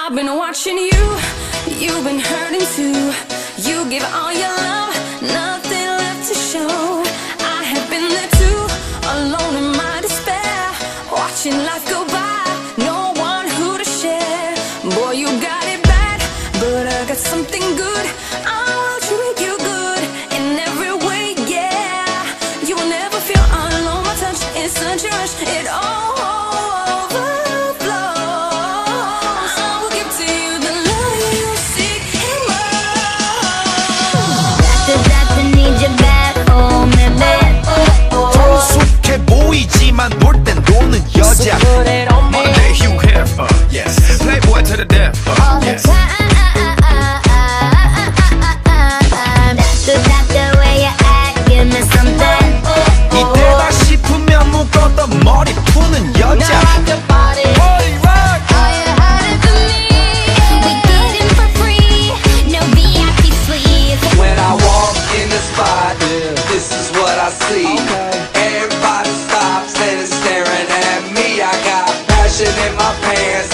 I've been watching you, you've been hurting too. You give all your love, nothing left to show. I have been there too, alone in my despair, watching life go by, no one who to share. Boy, you got it bad, but I got something good. I will treat you good in every way, yeah. You will never feel alone, my touch is such a rush, it all 놀 땐 노는 여자. Modern day Hugh Hefner, yes. Playboy to the death, yes. That's the way you act, give me something. 이때다 싶으면 묶었던 머리 푸는 여자. Party rock. All you had it for me. We get in for free, no VIP suite. When I walk in the spot, this is what I see. Everybody stops and is staring at me. I got passion in my pants.